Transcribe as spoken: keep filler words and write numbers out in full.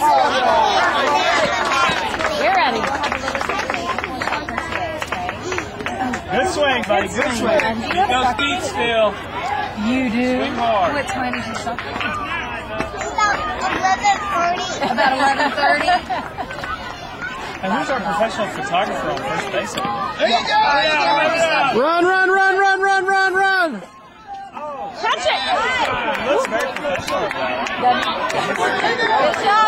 We're ready. Good swing, buddy. Good swing. Keep those feet still. You do. Swing hard. What time did you stop? About eleven thirty. About eleven thirty. And who's our professional photographer on first base? There you go. Run, run, run, run, run, run, run. Catch it. Looks very professional. Good job.